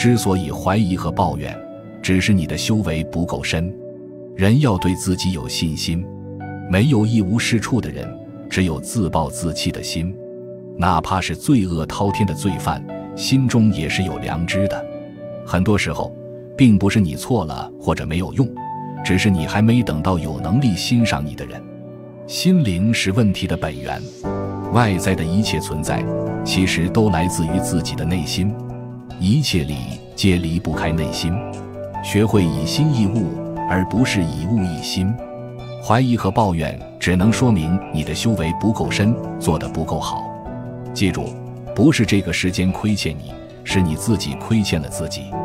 之所以怀疑和抱怨，只是你的修为不够深。人要对自己有信心，没有一无是处的人，只有自暴自弃的心。哪怕是罪恶滔天的罪犯，心中也是有良知的。很多时候并不是你错了或者没有用，只是你还没等到有能力欣赏你的人。心灵是问题的本源，外在的一切存在其实都来自于自己的内心，一切理皆离不开内心。学会以心易物，而不是以物易心。怀疑和抱怨只能说明你的修为不够深，做得不够好。记住，不是这个世间亏欠你，是你自己亏欠了自己。